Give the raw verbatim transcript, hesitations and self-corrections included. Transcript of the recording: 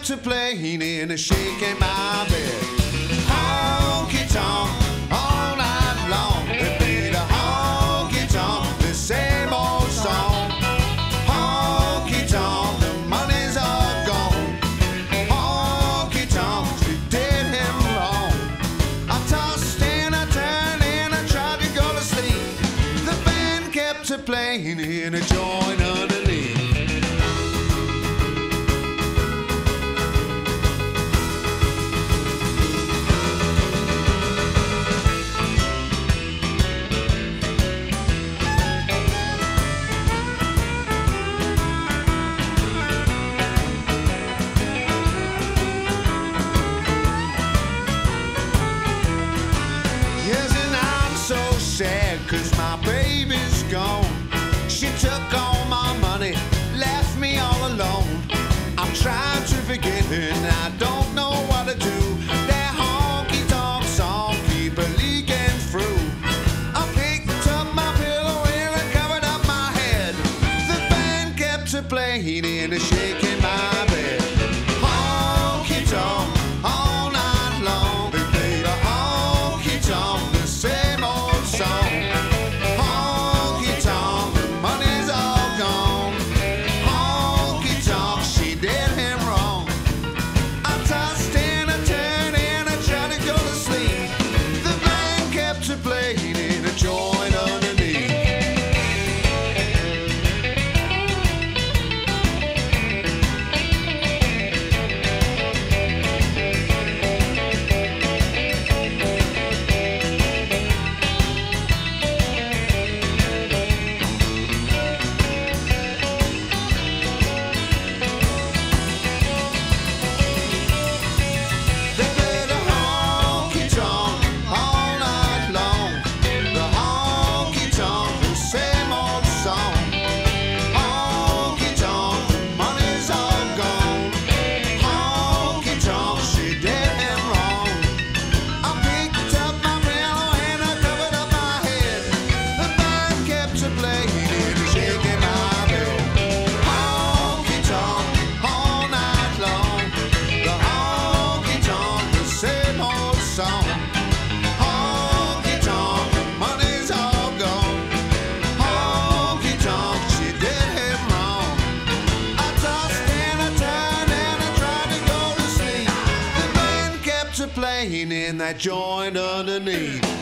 kept a playing and a shaking my bed. Honky tonk all night long. They played a honky tonk, the same old song. Honky tonk, the money's all gone. Honky tonk, she did him wrong. I tossed and I turned and I tried to go to sleep. The band kept a playing in a joint underneath. Cause my baby's gone. She took all my money, left me all alone. I'm trying to forget her and I don't know what to do. That honky tonk song keep a leaking through. I picked up my pillow and I covered up my head. The band kept a playing and a shaking my bed. Honky tonk all night long. They played a honky tonk, the same old song. Playing in that joint underneath.